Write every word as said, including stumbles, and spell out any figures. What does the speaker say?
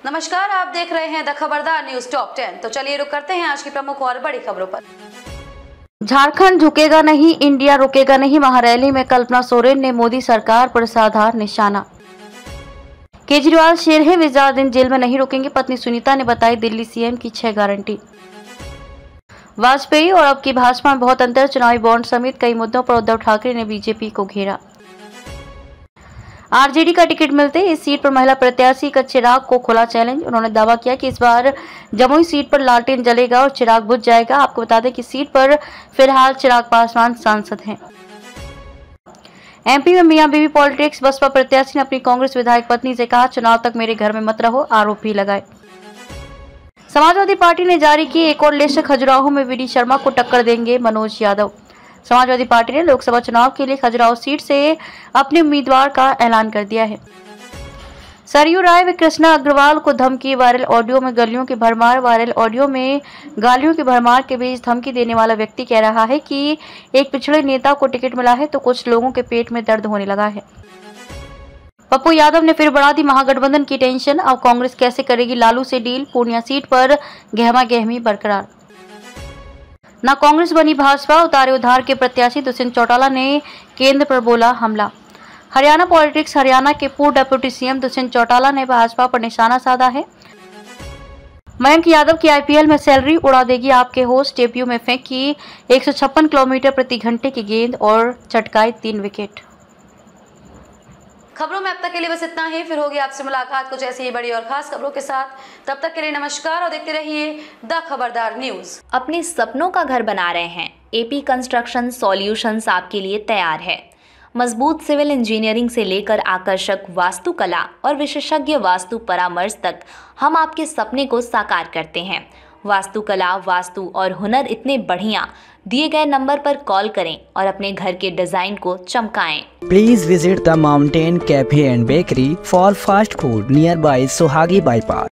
नमस्कार, आप देख रहे हैं द खबरदार न्यूज टॉप टेन। तो चलिए रुक करते हैं आज की प्रमुख और बड़ी खबरों पर। झारखंड झुकेगा नहीं, इंडिया रुकेगा नहीं। महारैली में कल्पना सोरेन ने मोदी सरकार पर साधा निशाना। केजरीवाल शेर है, वे ज्यादा दिन जेल में नहीं रुकेंगे। पत्नी सुनीता ने बताई दिल्ली सीएम की छह गारंटी। वाजपेयी और अब की भाजपा में बहुत अंतर, चुनावी बॉन्ड समेत कई मुद्दों पर उद्धव ठाकरे ने बीजेपी को घेरा। आरजेडी का टिकट मिलते इस सीट पर महिला प्रत्याशी का चिराग को खुला चैलेंज। उन्होंने दावा किया कि इस बार जमुई सीट पर लालटेन जलेगा और चिराग बुझ जाएगा। आपको बता दें कि सीट पर फिलहाल चिराग पासवान सांसद हैं। एमपी में मियां बीवी पॉलिटिक्स। बसपा प्रत्याशी ने अपनी कांग्रेस विधायक पत्नी से कहा, चुनाव तक मेरे घर में मत रहो, आरोप भी लगाए। समाजवादी पार्टी ने जारी की एक और लिस्ट। खजुराहो में वीडी शर्मा को टक्कर देंगे मनोज यादव। समाजवादी पार्टी ने लोकसभा चुनाव के लिए खजुराहो सीट से अपने उम्मीदवार का ऐलान कर दिया है। सरयू राय व कृष्णा अग्रवाल को धमकी। वायरल ऑडियो में गलियों की भरमार। वायरल ऑडियो में गालियों की भरमार के बीच धमकी देने वाला व्यक्ति कह रहा है कि एक पिछड़े नेता को टिकट मिला है तो कुछ लोगों के पेट में दर्द होने लगा है। पप्पू यादव ने फिर बढ़ा दी महागठबंधन की टेंशन। अब कांग्रेस कैसे करेगी लालू से डील। पूर्णिया सीट पर गहमा गहमी बरकरार। ना कांग्रेस बनी भाजपा, उतारे उधार के प्रत्याशी दुष्यंत चौटाला ने केंद्र पर बोला हमला। हरियाणा पॉलिटिक्स। हरियाणा के पूर्व डिप्टी सीएम दुष्यंत चौटाला ने भाजपा पर निशाना साधा है। मयंक यादव की आईपीएल में सैलरी उड़ा देगी आपके होश। डेब्यू में फेंकी एक सौ छप्पन किलोमीटर प्रति घंटे की गेंद और चटकाए तीन विकेट। खबरों में अब तक के लिए बस इतना ही। फिर होगी आपसे मुलाकात कुछ ऐसी ही बड़ी और खास खबरों के साथ। तब तक के लिए नमस्कार और देखते रहिए द खबरदार न्यूज। अपने सपनों का घर बना रहे हैं? एपी कंस्ट्रक्शन सॉल्यूशंस आपके लिए तैयार है। मजबूत सिविल इंजीनियरिंग से लेकर आकर्षक वास्तुकला और विशेषज्ञ वास्तु परामर्श तक हम आपके सपने को साकार करते हैं। वास्तुकला, वास्तु और हुनर इतने बढ़िया। दिए गए नंबर पर कॉल करें और अपने घर के डिजाइन को चमकाएं। Please visit the mountain cafe and bakery for fast food nearby Sohagi bypass.